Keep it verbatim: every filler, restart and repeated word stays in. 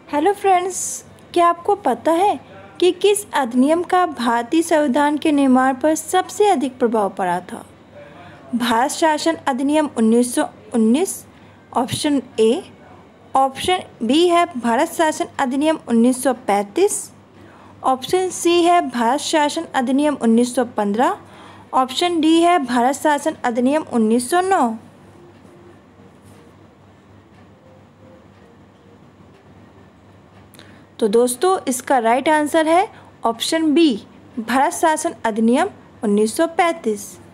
Hello friends, क्या आपको पता है कि किस अधिनियम का भारतीय संविधान के निर्माण पर सबसे अधिक प्रभाव पड़ा था? भारत शासन अधिनियम उन्नीस सौ उन्नीस, ऑप्शन ए। ऑप्शन बी है भारत शासन अधिनियम उन्नीस सौ पैंतीस। ऑप्शन सी है भारत शासन अधिनियम उन्नीस सौ पंद्रह। ऑप्शन डी है भारत शासन अधिनियम उन्नीस सौ नौ। तो दोस्तों, इसका राइट आंसर है ऑप्शन बी, भारत शासन अधिनियम उन्नीस सौ पैंतीस।